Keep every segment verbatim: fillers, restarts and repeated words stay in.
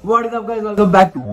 What is up guys, welcome back to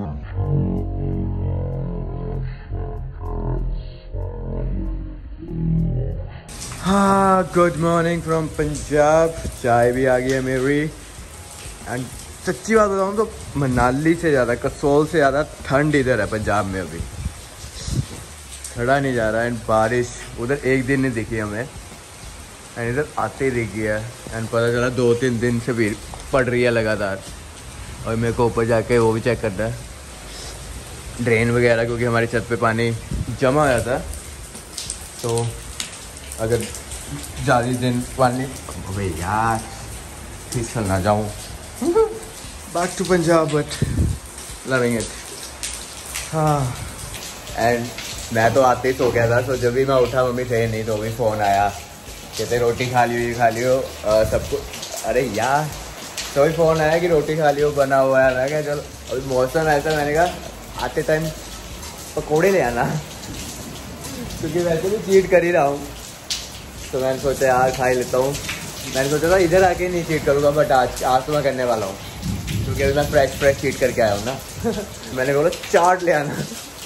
हाँ good morning from Punjab. चाय भी आ गई है मेरी। एंड सच्ची बात बताऊँ तो मनाली से ज़्यादा, कसोल से ज़्यादा ठंड इधर है पंजाब में। अभी खड़ा नहीं जा रहा है। एंड बारिश उधर एक दिन नहीं दिखी हमें, एंड इधर आते ही दिखी है। एंड पता चला दो तीन दिन से भी पड़ रही है लगातार। और मेरे को ऊपर जाके वो भी चेक करना है ड्रेन वगैरह, क्योंकि हमारी छत पे पानी जमा हो जाता है। तो अगर ज़्यादा दिन पानी अबे यार फिसल ना जाऊँ। Back to Punjab but loving it. हाँ एंड मैं तो आते ही सो गया था। तो जब भी मैं उठा मम्मी थे नहीं, तो भी फ़ोन आया कहते रोटी खा लियो खा लियो सबको। अरे यार तो भी फ़ोन आया कि रोटी खा लियो बना हुआ है। मैं क्या चलो अभी मौसम ऐसा, मैंने कहा आते टाइम पकौड़े ले आना क्योंकि वैसे भी चीट कर ही रहा हूँ। तो मैंने सोचा यार खा ही लेता हूँ। मैंने सोचा था इधर आके नहीं चीट करूँगा, बट आज आज तो मैं करने वाला हूँ क्योंकि अभी मैं फ्रेश फ्रेश चीट करके आया हूँ ना। मैंने बोला चाट ले आना।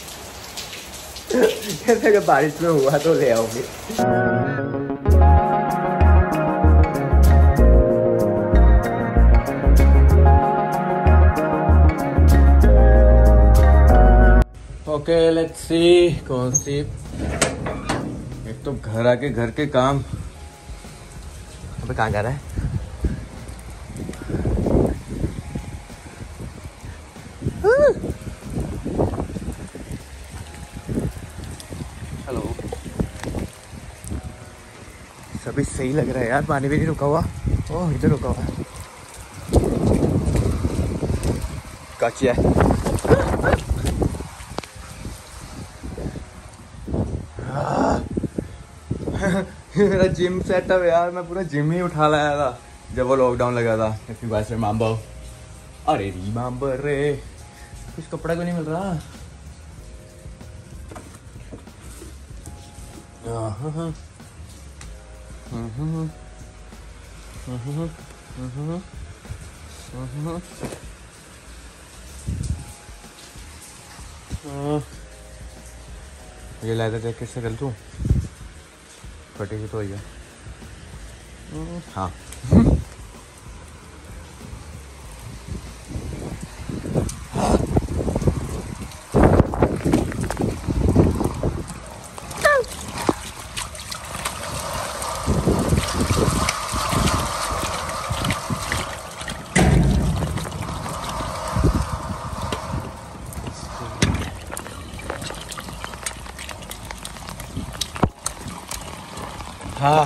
कहते अगर बारिश में हुआ तो ले आओगे। ओके लेट्स सी कौन सी। एक तो घर आके घर के काम। अबे कहाँ जा रहा है? हेलो। सभी सही लग रहा है यार, पानी भी नहीं रुका हुआ। ओह इधर रुका हुआ है। काचिया है। मेरा जिम सेटअप यार, मैं पूरा जिम ही उठा लाया था जब वो लॉकडाउन लगा था। If you guys remember. अरे रिमेंबर रे, कुछ कपड़ा क्यों नहीं मिल रहा? ये लेदर जैकेट से कर दूँ? फटेगी तो ही है। हाँ हाँ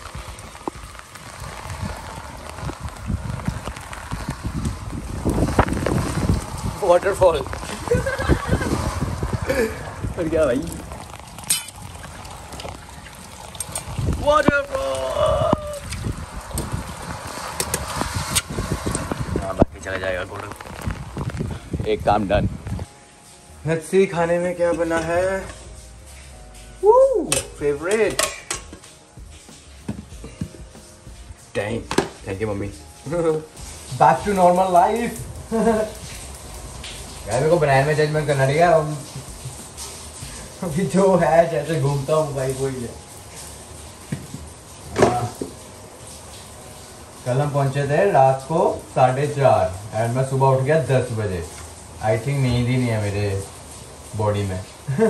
वाटरफॉल। और क्या भाई वाटरफॉल। हाँ बाकी चला जाएगा गोल्डन। एक काम डन। लेट्स सी खाने में क्या बना है। वो favourite. Thank you mummy. Back to normal life. यार मेरे को बनाने में जजमेंट करना नहीं है। अभी जो है जैसे घूमता हूँ भाई वही है। कल हम पहुंचे थे रात को साढ़े चार एंड मैं सुबह उठ गया दस बजे। आई थिंक नींद ही नहीं है मेरे बॉडी में।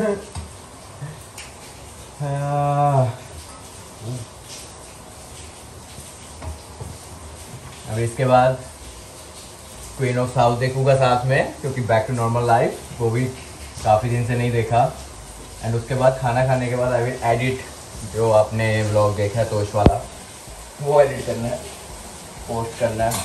अब इसके बाद क्वीन ऑफ साउथ देखूंगा साथ में, क्योंकि बैक टू नॉर्मल लाइफ वो भी काफ़ी दिन से नहीं देखा। एंड उसके बाद खाना खाने के बाद आई विल एडिट जो आपने व्लॉग देखा है तोश वाला, वो एडिट करना है, पोस्ट करना है।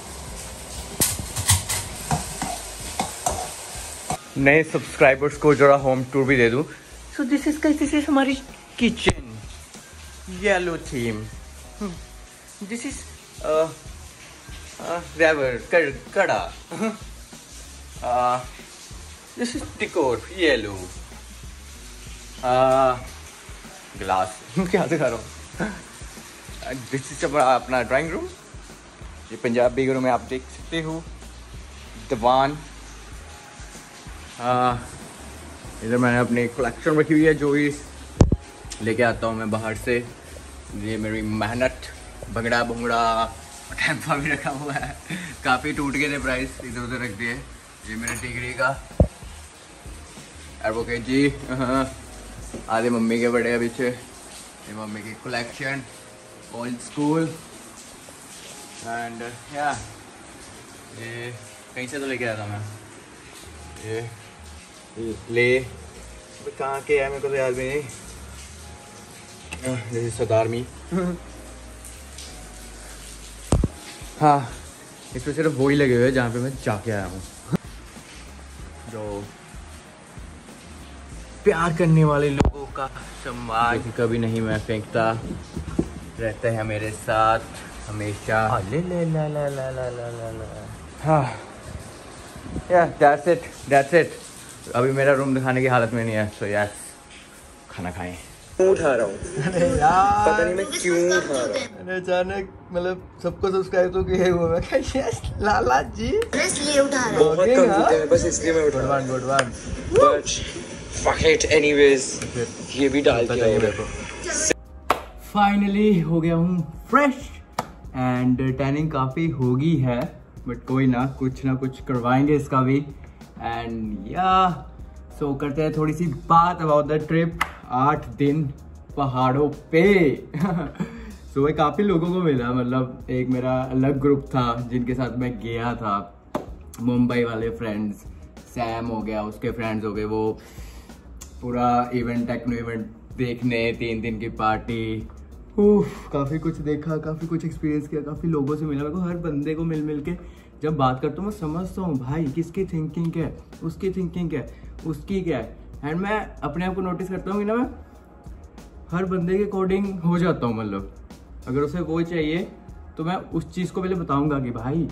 नए सब्सक्राइबर्स को जरा होम टूर भी दे दूँ। So this is this is हमारी kitchen, yellow theme. This is रैवर कड़ा। This is decor yellow. Glass क्या दिखा रहा हूँ। दिस इज अपना ड्राइंग रूम। ये पंजाबी रूम में आप देख सकते हो। तवान। इधर मैंने अपनी कलेक्शन रखी हुई है जो भी लेके आता हूँ मैं बाहर से। ये मेरी मेहनत, भंगड़ा भुंगड़ा टेम्पा भी रखा हुआ है। काफ़ी टूट गए थे प्राइस, इधर उधर रख दिए। ये मेरे डिग्री का एडवोकेट जी, आधे मम्मी के बड़े पीछे। ये मम्मी की कलेक्शन ओल्ड स्कूल एंड या ये कहीं से तो लेके आया था मैं। ये ले कहाँ के है मेरे को तो याद भी नहीं। जैसे सरदार मी हाँ, इसमें सिर्फ वही लगे हुए हैं जहाँ पे मैं जाके आया हूँ। जो प्यार करने वाले लोगों का सम्मान कभी नहीं मैं फेंकता, रहते हैं मेरे साथ हमेशा। ले ले ला ला ला ला ला ला ला हाँ या दैट्स इट दैट्स इट। अभी मेरा रूम दिखाने की हालत में नहीं है, सो यस खाना खाएं। उठा रहा हूँ पता नहीं मैं क्यों उठा रहा हूँ। मैंने अचानक मतलब सबको सब्सक्राइब तो किया हुआ मैं कहा यस लाला जी इसलिए उठा रहा हूँ। बहुत कम होते हैं बस इसलिए मैं उठा रहा हूँ। Good one but fuck it anyways, ये भी डाल दिया मेरे को। फाइनली हो गया हूँ फ्रेश एंड टैनिंग काफ़ी होगी है, बट कोई ना, कुछ ना कुछ करवाएंगे इसका भी। एंड या सो करते हैं थोड़ी सी बात अबाउट द ट्रिप। आठ दिन पहाड़ों पे सो so, काफ़ी लोगों को मिला, मतलब एक मेरा अलग ग्रुप था जिनके साथ मैं गया था, मुंबई वाले फ्रेंड्स। सैम हो गया, उसके फ्रेंड्स हो गए, वो पूरा इवेंट टेक्नो इवेंट देखने, तीन दिन की पार्टी। उफ, काफ़ी कुछ देखा, काफ़ी कुछ एक्सपीरियंस किया, काफ़ी लोगों से मिला। मेरे को हर बंदे को मिल मिल के जब बात करता हूँ मैं समझता हूँ भाई किसकी थिंकिंग क्या है, उसकी थिंकिंग क्या है, उसकी क्या है। एंड मैं अपने आप को नोटिस करता हूँ कि ना मैं हर बंदे के अकॉर्डिंग हो जाता हूँ। मतलब अगर उसे कोई चाहिए तो मैं उस चीज़ को पहले बताऊँगा कि भाई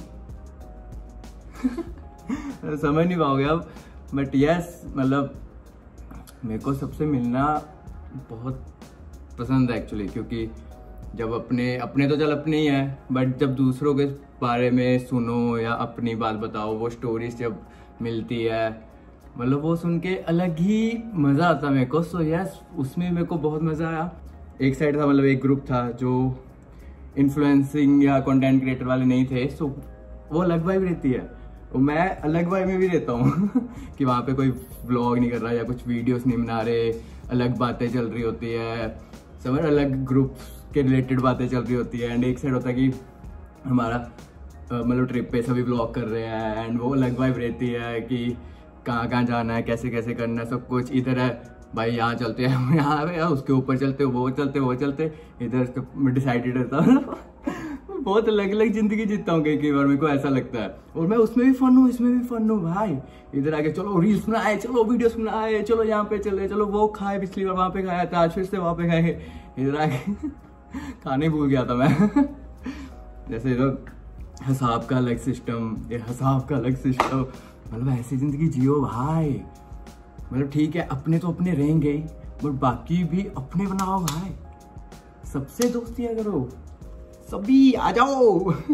समझ नहीं पाओगे अब, बट यस मतलब मेरे को सबसे मिलना बहुत पसंद है एक्चुअली, क्योंकि जब अपने अपने तो चल अपने ही हैं, बट जब दूसरों के बारे में सुनो या अपनी बात बताओ, वो स्टोरीज जब मिलती है मतलब वो सुन के अलग ही मज़ा आता मेरे को। सो यस उसमें मेरे को बहुत मज़ा आया। एक साइड था मतलब एक ग्रुप था जो इन्फ्लुएंसिंग या कंटेंट क्रिएटर वाले नहीं थे, सो वो अलग वाइब रहती है, वो मैं अलग वाइब में भी रहता हूँ कि वहाँ पे कोई व्लॉग नहीं कर रहा या कुछ वीडियोस नहीं बना रहे, अलग बातें चल रही होती है, समझ, अलग ग्रुप के रिलेटेड बातें चल रही होती है। एंड एक साइड होता है कि हमारा मतलब ट्रिप पे सभी व्लॉग कर रहे हैं एंड वो अलग वाइब रहती है कि कहाँ कहाँ जाना है, कैसे कैसे करना है, सब कुछ। इधर है भाई यहाँ चलते हैं, यहाँ पे उसके ऊपर चलते, वो चलते वो चलते, इधर डिसाइडेड रहता हूँ बहुत अलग अलग जिंदगी जीता हूँ कई कई बार, मेरे को ऐसा लगता है। और मैं उसमें भी फन हूँ, इसमें भी फन हूँ भाई। इधर आके चलो रील्स बनाए, चलो वीडियोस बनाए, चलो यहाँ पे चले, चलो वो खाए, पिछली बार वहाँ पे खाया था, आज फिर से वहाँ पे खाए। इधर आके खाने भूल गया था मैं जैसे इधर हिसाब का अलग सिस्टम, ये हिसाब का अलग सिस्टम, मतलब ऐसी जिंदगी जियो भाई। मतलब ठीक है अपने तो अपने रहेंगे ही, बट बाकी भी अपने बनाओ भाई, सबसे दोस्तियां करो, सभी आ जाओ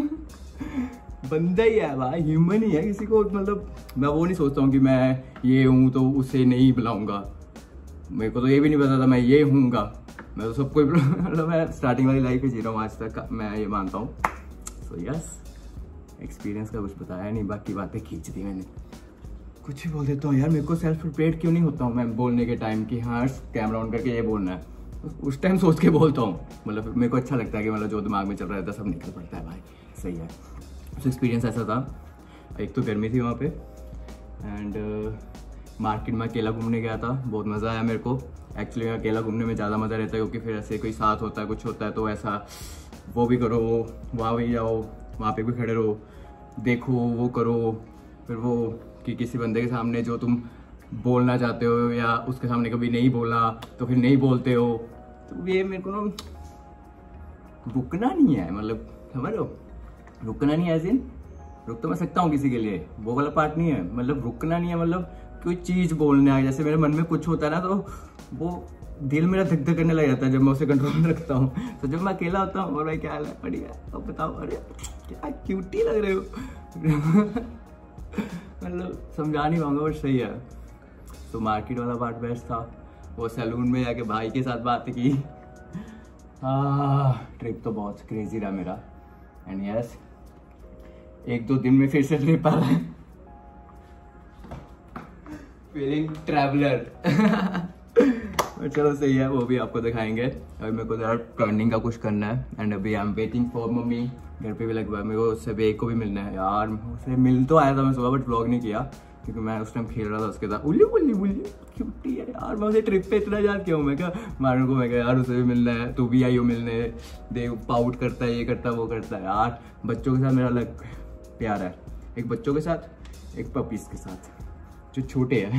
बंदा ही है भाई, ह्यूमन ही है, किसी को मतलब मैं वो नहीं सोचता हूँ कि मैं ये हूँ तो उसे नहीं बुलाऊंगा। मेरे को तो ये भी नहीं पता था मैं ये हूँगा, मैं तो सबको मतलब मैं स्टार्टिंग वाली लाइफ ही जी रहा हूँ आज तक, मैं ये मानता हूँ। सो यस एक्सपीरियंस का कुछ बताया नहीं, बाकी बातें खींच दी मैंने। कुछ ही बोल देता हूँ यार, मेरे को सेल्फ प्रिपेयर्ड क्यों नहीं होता हूँ मैं बोलने के टाइम कि हाँ कैमरा ऑन करके ये बोलना है, उस टाइम सोच के बोलता हूँ। मतलब मेरे को अच्छा लगता है कि मतलब जो दिमाग में चल रहा है सब निकल पड़ता है भाई, सही है। तो एक्सपीरियंस ऐसा था, एक तो गर्मी थी वहाँ पे एंड मार्केट में अकेला घूमने गया था, बहुत मज़ा आया मेरे को। एक्चुअली अकेला घूमने में ज़्यादा मज़ा रहता है क्योंकि फिर ऐसे कोई साथ होता है, कुछ होता है तो ऐसा वो भी करो, वहाँ भी जाओ, वहाँ पे भी खड़े रहो, देखो, वो करो, फिर वो कि किसी बंदे के सामने जो तुम बोलना चाहते हो या उसके सामने कभी नहीं बोला तो फिर नहीं बोलते हो, तो ये मेरे को ना रुकना नहीं है, मतलब समझ लो, रुकना नहीं है जिन रुक तो मैं सकता हूँ किसी के लिए, वो वाला पार्ट नहीं है। मतलब रुकना नहीं है, मतलब कोई चीज़ बोलना है, जैसे मेरे मन में कुछ होता है ना तो वो दिल मेरा धक धक करने लग जाता है जब मैं उसे कंट्रोल में रखता हूँ। तो जब मैं अकेला होता हूँ और भाई क्या हाल है, बढ़िया, अब बताओ, अरे क्या क्यूटी लग रहे हो मतलब समझा नहीं पाऊंगा, बट सही है। तो मार्केट वाला पार्ट बेस्ट था, वो सैलून में जाके भाई के साथ बात की। ट्रिप तो बहुत क्रेजी रहा मेरा। एंड यस, एक दो दिन में फिर से ट्रिप आ रहा है। Feeling traveller. चलो सही है, वो भी आपको दिखाएंगे। अभी मेरे को जरा टर्निंग का कुछ करना है एंड अभी I am waiting for mummy. घर पे भी लगवा, मेरे को उससे बेग को भी मिलना है यार। उससे मिल तो आया था मैं सुबह, बट व्लॉग नहीं किया क्योंकि मैं उस टाइम खेल रहा था उसके साथ। उल्ली उल्ली उल्ली क्यूटी है यार। मैं उसे ट्रिप पे इतना याद किया हूँ। मैं क्या मारू को, मैं क्या यार उसे भी मिलना है, तू भी आई हो मिलने। देख पाउट करता है, ये करता है, वो करता है यार। बच्चों के साथ मेरा अलग प्यार है, एक बच्चों के साथ, एक पपीज के साथ जो छोटे हैं,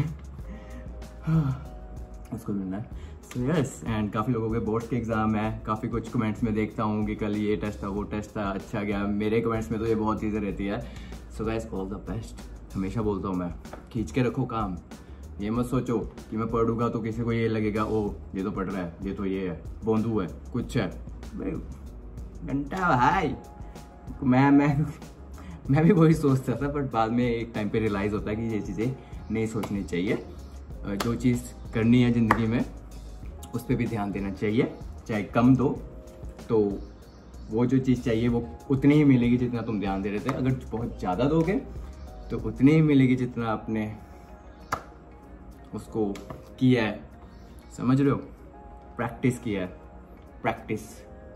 उसको मिलना है। सो यस, एंड काफ़ी लोगों के बोर्ड्स के एग्जाम है। काफ़ी कुछ कमेंट्स में देखता हूँ कि कल ये टेस्ट था, वो टेस्ट था, अच्छा गया। मेरे कमेंट्स में तो ये बहुत चीज़ें रहती है। So guys, all the best. हमेशा बोलता हूँ मैं, खींच के रखो काम। ये मत सोचो कि मैं पढ़ूंगा तो किसी को ये लगेगा ओ ये तो पढ़ रहा है, ये तो ये है, बोंदू है, कुछ है। घंटा भाई, मैं मैं मैं भी वही सोचता था, बट बाद में एक टाइम पे रियलाइज़ होता है कि ये चीज़ें नहीं सोचनी चाहिए। जो चीज़ करनी है ज़िंदगी में उस पर भी ध्यान देना चाहिए, चाहे कम दो तो वो जो चीज़ चाहिए वो उतनी ही मिलेगी जितना तुम ध्यान दे रहे थे। अगर बहुत ज़्यादा दोगे तो उतनी ही मिलेगी जितना आपने उसको किया है। समझ रहे हो? प्रैक्टिस किया है, प्रैक्टिस।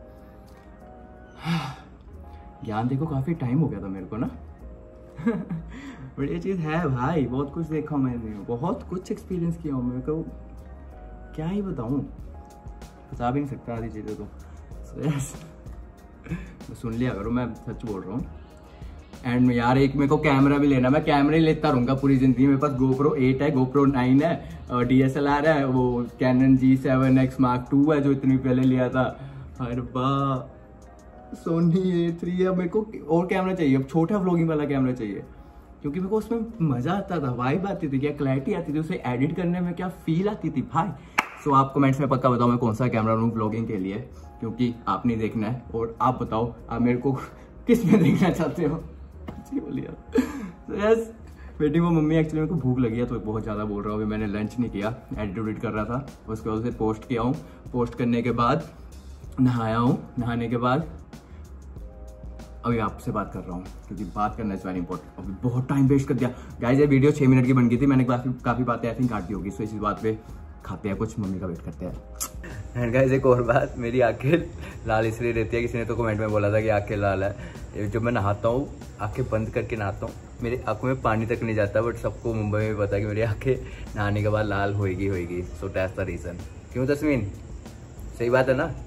ज्ञान देखो काफ़ी टाइम हो गया था मेरे को ना। बट ये चीज़ है भाई, बहुत कुछ देखा मैंने, बहुत कुछ एक्सपीरियंस किया हूँ। मेरे को क्या ही बताऊँ, बता भी नहीं सकता आधी चीज़ें तो। so, yes. सुन लिया करो, मैं सच बोल रहा हूँ। एंड यार एक मेरे को कैमरा भी लेना, मैं कैमरा ही लेता रहूँगा पूरी ज़िंदगी। मेरे पास गोप्रो एट है, गोप्रो नाइन है, और डी एस एल आर है, वो Canon G seven X mark two है जो इतनी पहले लिया था। अरे वाह, सोनी ए थ्री है। मेरे को और कैमरा चाहिए, अब छोटा व्लॉगिंग वाला कैमरा चाहिए, क्योंकि मेरे को उसमें मज़ा आता था, वाइब आती थी, क्या क्लैरिटी आती थी, उसे एडिट करने में क्या फील आती थी भाई। सो so, आप कमेंट्स में पक्का बताओ मैं कौन सा कैमरा लूँ व्लॉगिंग के लिए, क्योंकि आपने देखना है। और आप बताओ आप मेरे को किस में देखना चाहते हो। बोलिए yes, waiting for mummy. Actually मेरे को भूख लगी है तो बहुत ज़्यादा बोल रहा हूँ। अभी मैंने लंच नहीं किया, एडिट उडिट कर रहा था, उसके वजह से पोस्ट किया हूँ। पोस्ट करने के बाद नहाया हूँ, नहाने के बाद अभी आपसे बात कर रहा हूँ, क्योंकि बात करना इज वेरी इंपॉर्टेंट। अभी बहुत टाइम वेस्ट कर दिया गाइस। ये वीडियो छः मिनट की बन गई थी, मैंने काफ़ी काफ़ी बातें ऐसी काट दी होगी। सो इसी बात पे खाते हैं कुछ, मम्मी का वेट करते हैं। एंड गाइस एक और बात, मेरी आंखें लाल इसलिए रहती है, किसी ने तो कमेंट में बोला था कि आंखें लाल है। जब मैं नहाता हूँ आंखें बंद करके नहाता हूँ, मेरी आंखों में पानी तक नहीं जाता, बट सबको मुंबई में पता है कि मेरी आंखें नहाने के बाद लाल होएगी होएगी। So that's the reason. क्यों तस्मीन, सही बात है ना?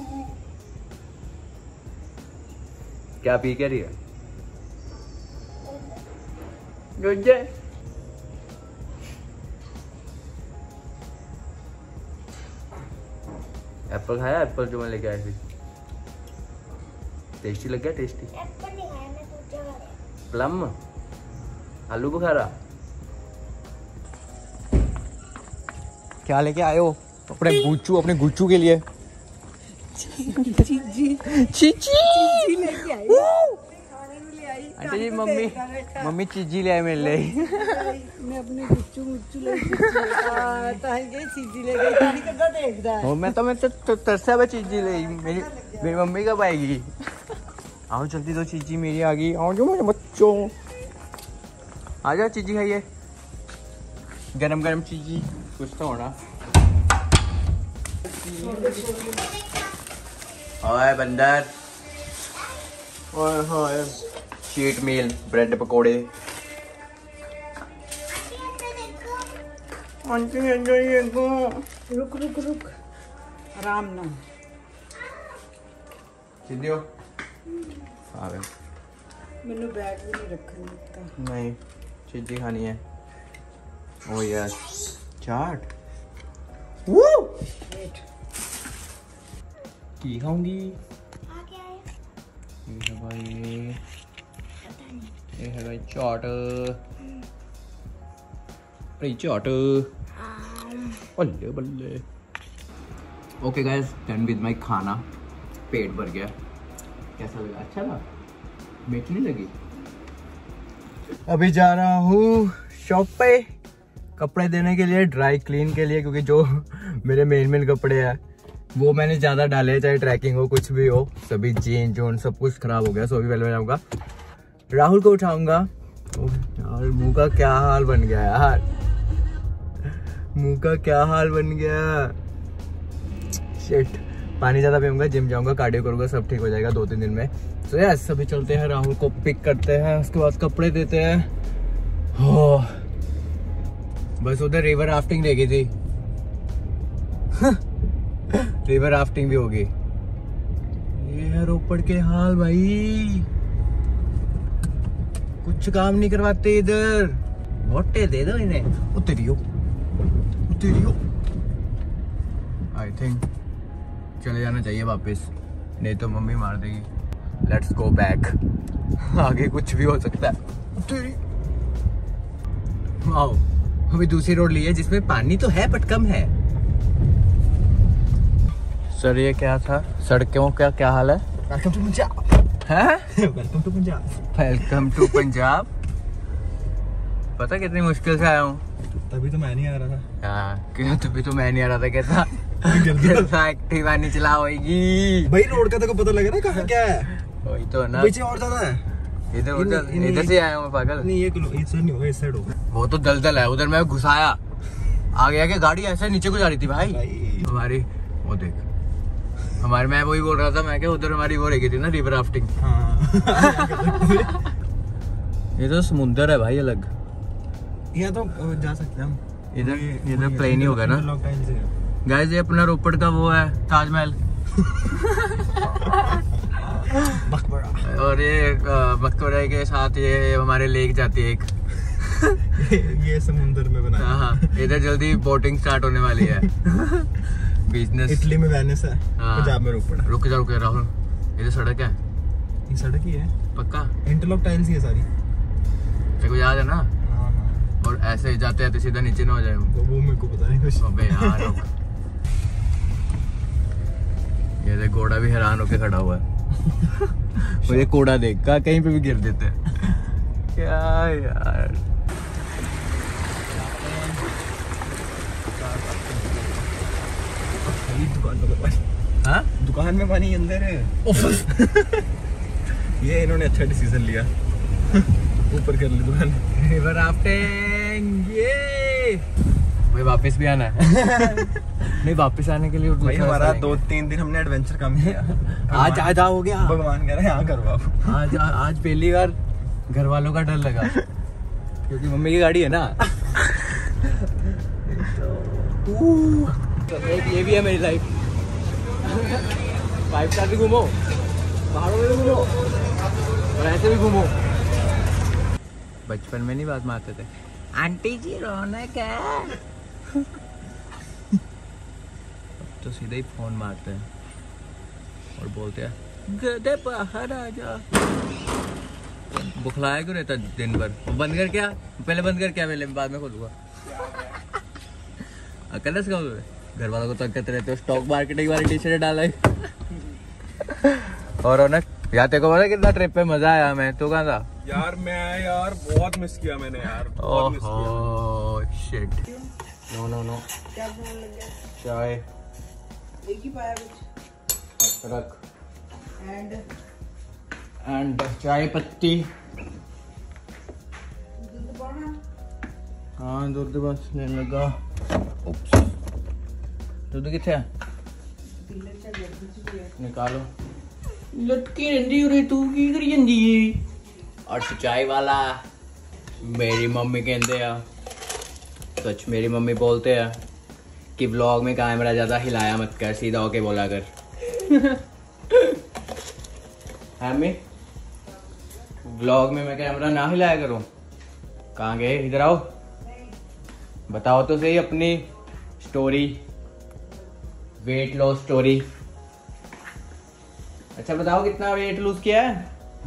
क्या पी क्या रही है? एप्पल खाया? एप्पल जो मैं लेके आई थी, टेस्टी लग गया? टेस्टी एप्पल नहीं खाया मैं, दूसरा खा रहा। प्लम, आलू बुखारा। क्या लेके आए हो अपने गुच्चू, अपने गुच्चू के लिए? चीची चीची लेके आई, अच्छा जी। मम्मी मम्मी चीजी ले आई मेरे लिए। मैं अपने गुच्चू मुच्चू ले चीजी ले गई, तारी कदा देखदा है। ओ मैं तो मैं तो तरसा बे चीजी ले। मेरी मेरी मम्मी कब आएगी? आओ जल्दी, तो चीजी मेरी आ गई। आओ जो मेरे बच्चों, आ जाओ चीजी खाइए, गरम गरम चीजी। कुछ तो होना। ओए बंदर, ओए होए, शीट मील, ब्रेड पकोड़े। रुक रुक रुक, आराम ना। सीधी हो। मैंने बैग भी नहीं रखने दिता। नहीं, चीज़ी खानी है। ओ यार चाट। वो की खाऊंगी। ये है भाई, ये है भाई चाट, भाई चाट। बल्ले बल्ले। Okay guys, done with my खाना, पेट भर गया। कैसा लगा? अच्छा था? मीठी नहीं लगी? अभी जा रहा हूँ शॉप पे कपड़े देने के लिए, ड्राई क्लीन के लिए, क्योंकि जो मेरे मेन मेन कपड़े हैं वो मैंने ज्यादा डाले हैं, चाहे ट्रैकिंग हो कुछ भी हो, सभी जीन जोन सब कुछ खराब हो गया। सो अभी पहले मैं जाऊंगा राहुल को उठाऊंगा। यार मुंह का क्या हाल बन गया यार, मुंह का क्या हाल बन गया। शिट, पानी ज्यादा पीऊंगा, जिम जाऊंगा, कार्डियो करूंगा, सब ठीक हो जाएगा दो तीन दिन में। तो यार सभी चलते हैं, राहुल को पिक करते हैं, उसके बाद कपड़े देते हैं। हो बस उधर रिवर राफ्टिंग देखी थी रिवर राफ्टिंग भी होगी। ये है रोपड़ के हाल भाई, कुछ काम नहीं करवाते इधर। वोटे दे दो इन्हें। उतरियो उतरियो। आई थिंक चले जाना चाहिए वापस, नहीं तो मम्मी मार देगी। लेट्स गो बैक, आगे कुछ भी हो सकता है। आओ, अभी दूसरी रोड ली है जिसमें पानी तो है बट कम है। सर ये क्या था, सड़कों का क्या हाल है? वेलकम टू पंजाब है welcome to Punjab welcome to Punjab. पता कितनी मुश्किल से आया हूँ, तभी तो मैं नहीं आ रहा था। हाँ क्यों, तभी तो मैं नहीं आ रहा था। कहता कहता एक्टिवा नहीं चला होगी भाई, रोड का तो पता लग रहा है कहाँ क्या है। वही तो ना, पीछे और ज्यादा है। इधर उधर इधर से आया हूँ पागल। नहीं ये किलो इस साइड नहीं होगा, इस साइड होगा। वो तो दलदल है, उधर मैं घुसाया, आगे आगे गाड़ी ऐसे नीचे को जा रही थी भाई, भाई। हमारी वो देख, हमारे मैं वही बोल रहा था मैं, क्या उधर हमारी वो रही थी ना रिवर राफ्टिंग। हाँ। ये तो समुंदर है भाई अलग। यहाँ तो जा सकते हैं हम। इधर इधर प्लेन ही होगा ना गाइस। ये अपना रोपड़ का वो है ताजमहल मकबरा। और ये मकबरे के साथ ये हमारे लेक जाती है एक ये समुंदर में बना है। हाँ, इधर जल्दी बोटिंग स्टार्ट होने वाली है बिजनेस। इटली में वेनिस है, हाँ। पंजाब में रोपड़ है। रुक जा रुक जा राहुल, ये तो सड़क है ये सड़क ही है पक्का, इंटरलॉक टाइल्स ही है सारी। तेरे को याद है ना? हाँ हाँ, और ऐसे ही जाते हैं तो सीधा नीचे ना हो जाए। वो वो मेरे को पता नहीं कुछ। अबे यार रुक। ये देख घोड़ा भी हैरान होके खड़ा हुआ है मुझे कोड़ा देख का कहीं पे भी गिर देते हैं क्या यार। दुकान में पानी, हाँ दुकान में पानी अंदर है। ये इन्होंने अच्छा डिसीजन लिया ऊपर कर ली दुकान। रिवर राफ्टिंग, ये भाई वापस भी आना है नहीं वापस आने के लिए भाई हमारा दो तीन दिन हमने एडवेंचर कम किया। आज आज हो गया, भगवान कह रहे हैं यहाँ करो आप। आज आज पहली बार घर वालों का डर लगा क्योंकि मम्मी की गाड़ी है ना। तो ये भी है मेरी लाइफ। फाइव स्टार भी घूमो, पहाड़ों में भी घूमो और ऐसे भी घूमो। बचपन में नहीं बात मारते थे, आंटी जी रौनक है तो सीधा ही फोन मारते हैं और बोलते हैं गधे बाहर आ जा। बुखलाया क्यों रहता दिन भर? बंद कर क्या, पहले बंद कर क्या, पहले बाद में खोलूंगा। अकल का घर वालों को तंग करते रहते हो, स्टॉक मार्केटिंग वाली टी शर्ट डाला है। और रौनक यार तेरे को पता कितना ट्रिप पे मजा आया हमें, तू कहाँ था? यार मैं यार बहुत मिस किया मैंने यार, बहुत मिस किया। Oh shit, no no no क्या फोन लग गया? चाय एक ही पाया कुछ। रख एंड एंड चाय पत्ती। दूध पाना। हाँ दूध बस लेने लगा। उप्स, दूध किथे है? निकालो। लटकी रही उरे तू की करी जंदी और चाय वाला मेरी मम्मी कहते हैं, सच मेरी मम्मी बोलते हैं कि व्लॉग में कैमरा ज्यादा हिलाया मत कर, सीधा होके बोला कर। हमें व्लॉग में मैं कैमरा ना हिलाया करूं? कहाँ गए, इधर आओ, बताओ तो सही अपनी स्टोरी, वेट लॉस स्टोरी। अच्छा बताओ कितना वेट लूज किया है?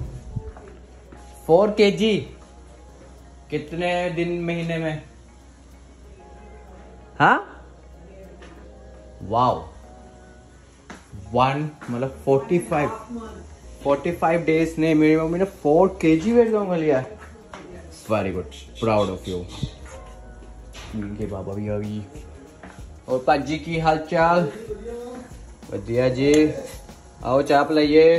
फोर के जी। कितने दिन महीने में? हाँ वाओ, वन मतलब forty five forty five days ने मेरी मम्मी ने फोर के जी वेट कम कर लिया। Very good, proud of you. इनके पापा भी आ गई। और पाजी की हाल चाल? बढ़िया जी, आओ चाय पिलाइए।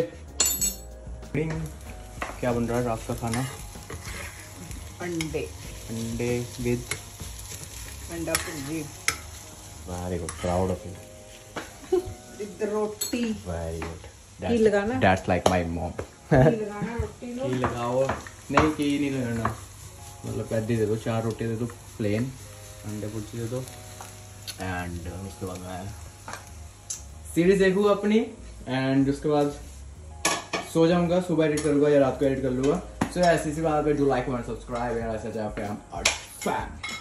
क्या बन रहा है रात का खाना? अंडे अंडे विद अंडा भुर्जी very good, proud of you. With रोटी। वेरी गुड, की लगाना? That's like my mom. की लगाना रोटी लो। की लगाओ? नहीं की नहीं लगाना, मतलब ऐदी दे दो, चार रोटी दे दो प्लेन, अंडे भुर्जी दे दो। एंड उसके बाद मैं सीरीज देखूँगा अपनी, एंड उसके बाद सो जाऊंगा, सुबह एडिट कर लूँगा या रात को एडिट कर लूँगा। सो ऐसी सी बात है, जो लाइक और सब्सक्राइब है, ऐसा चाहे फैम।